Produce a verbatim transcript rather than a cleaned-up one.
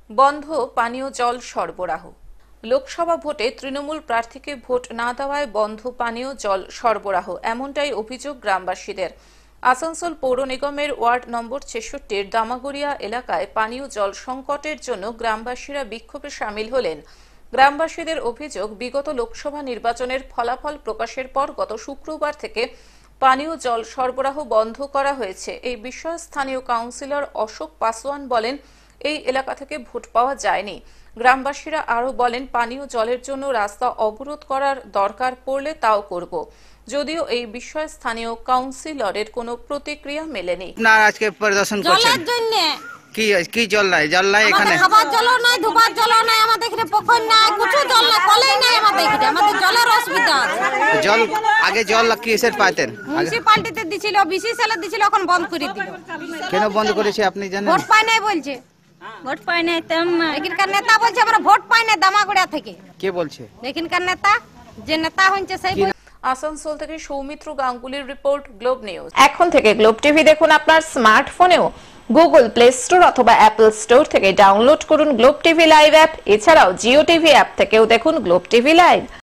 বন্ধ পানীয় জল সরবরাহ। লোকসভা ভোটে তৃণমূল প্রার্থীকে ভোট না দেওয়ায় বন্ধ পানীয় জল সরবরাহ, এমনটাই অভিযোগ গ্রামবাসীদের। আসানসোল পৌর নিগমের ওয়ার্ড নম্বর ছেষট্টির দামাগড়িয়া এলাকায় পানীয় জল সংকটের জন্য গ্রামবাসীরা বিক্ষোভে সামিল হলেন। গ্রামবাসীদের অভিযোগ, বিগত লোকসভা নির্বাচনের ফলাফল প্রকাশের পর গত শুক্রবার থেকে পানীয় জল সরবরাহ বন্ধ করা হয়েছে। এই বিষয়ে স্থানীয় কাউন্সিলর অশোক পাসওয়ান বলেন, এই এলাকা থেকে ভোট পাওয়া যায়নি। গ্রামবাসীরা আরো বলেন, পানীয় জলের জন্য রাস্তা অবরোধ করার দরকার পড়লে তাও করব। যদিও এই বিষয়ে স্থানীয় কাউন্সিলরের কোনো প্রতিক্রিয়া মেলেনি। না, আজকে পরিদর্শন করছেন জলের জন্য কি কি জল নাই? জল নাই এখানে, খাবার জলও নাই, ধোবার জলও নাই, আমাদের এখানে পুকুর নাই, কিছু জল নাই, কলেই নাই আমাদের এখানে। আমাদের জলের অসুবিধা আছে। জল আগে জল কিসের পাইতেন? মিউনিসিপালিটিতে দিছিল, বিসিসিএল দিছিল, এখন বন্ধ করে দিল। কেন বন্ধ করেছে আপনি জানেন? ভোট পাই নাই বলছে। ভোট পাই নাই তেম এখানকার নেতা বলছে আমরা ভোট পাই নাই দামাগুড়া থেকে। কে বলছে? এখানকার নেতা, যে নেতা হচ্ছে সেই। আসানসোল থেকে সৌমিত্র গাঙ্গুলির রিপোর্ট, গ্লোব নিউজ। এখন থেকে গ্লোব টিভি দেখুন আপনার স্মার্টফোনেও। গুগল প্লে স্টোর অথবা অ্যাপল স্টোর থেকে ডাউনলোড করুন গ্লোব টিভি লাইভ অ্যাপ। এছাড়াও জিও টিভি অ্যাপ থেকেও দেখুন গ্লোব টিভি লাইভ।